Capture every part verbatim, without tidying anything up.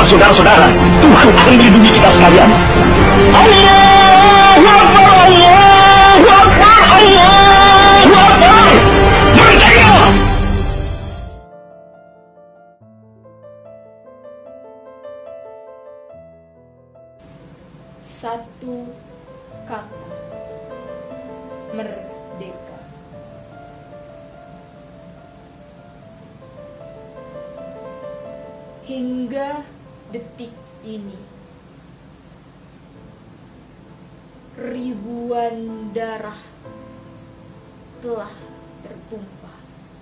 saudara-saudara, Tuhan akan melindungi kita sekalian. Allahu Akbar, Allahu Akbar, Allahu Akbar. Merdeka! Satu kata, merdeka. Hingga detik ini, ribuan darah telah tertumpah.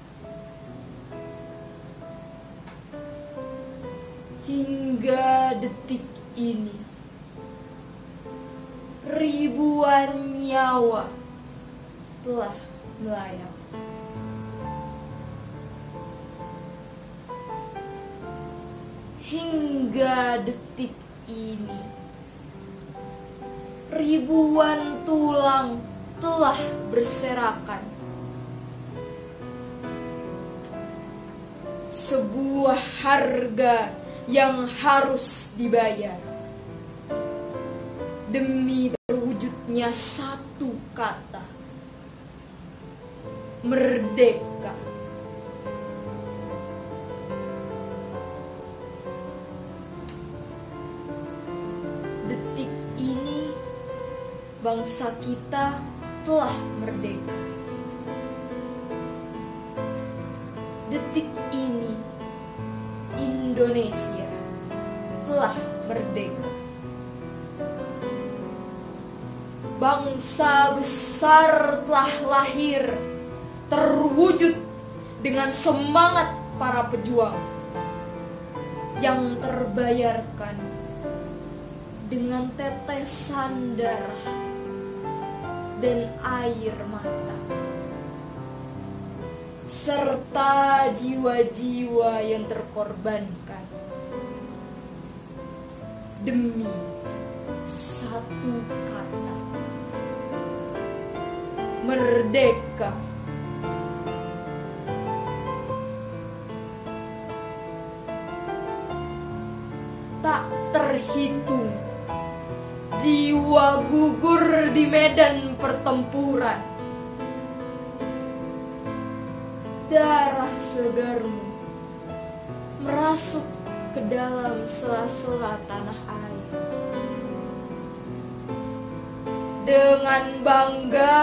Hingga detik ini, ribuan nyawa telah melayang. Hingga detik ini, ribuan tulang telah berserakan. Sebuah harga yang harus dibayar demi terwujudnya satu kata, merdeka. Detik ini bangsa kita telah merdeka. Detik ini Indonesia telah merdeka. Bangsa besar telah lahir, terwujud dengan semangat para pejuang yang terbayarkan dengan tetesan darah dan air mata, serta jiwa-jiwa yang terkorbankan demi satu kata, merdeka. Tak terhitung jiwa gugur di medan pertempuran. Darah segarmu merasuk ke dalam sela-sela tanah air. Dengan bangga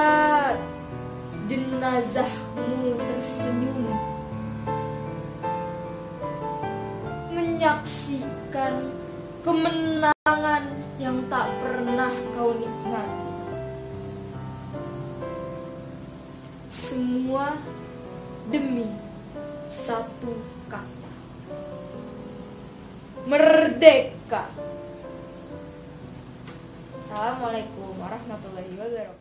jenazahmu tersenyum, menyaksikan kemenangan yang tak pernah kau nikmati. Semua demi satu kata, merdeka. Assalamualaikum warahmatullahi wabarakatuh.